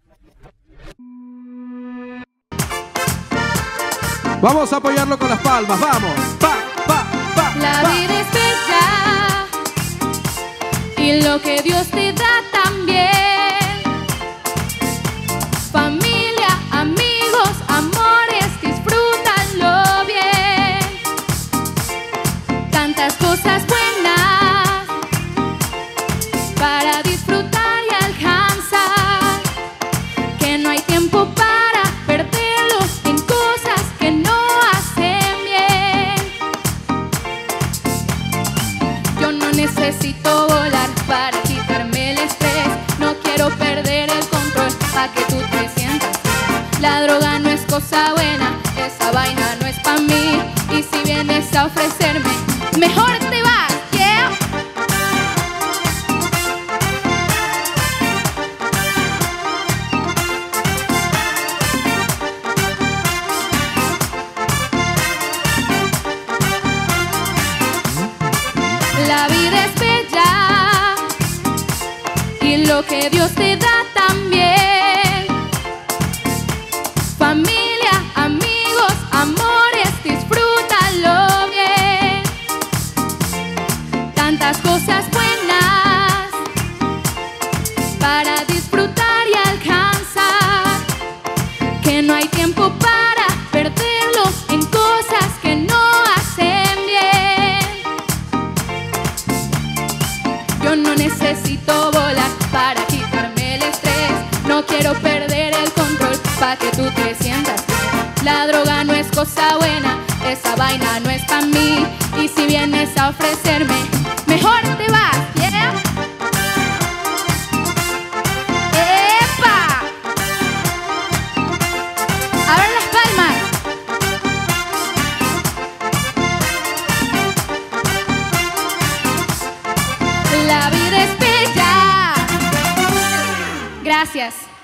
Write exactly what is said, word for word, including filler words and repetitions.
Vamos a apoyarlo con las palmas, vamos. Pa, pa, pa, La pa. vida es bella y lo que Dios te da también. Familia, amigos, amores, disfrútalo bien. Tantas cosas buenas para disfrutar y alcanzar, que no hay tiempo para perderlo en cosas que no hacen bien. Yo no necesito volar para quitarme el estrés. No quiero perder el control pa' que tú te sientas bien. La droga no es cosa buena, esa vaina no es pa' mí. Y si vienes a ofrecerme, mejor te vas, yeah. La vida es bella y lo que Dios te da también. Familia, amigos, amores, disfrútalo bien. Tantas cosas buenas para disfrutar y alcanzar, que no hay tiempo para perderlo en cosas que no hacen bien. Yo no necesito volar para quitarme el estrés. No quiero perder el control pa' que tú te sientas bien. La droga no es cosa buena, esa vaina no es pa' mí. Y si vienes a ofrecerme, mejor te vas, yeah. ¡Epa! A ver las palmas. La vida es bella. Gracias.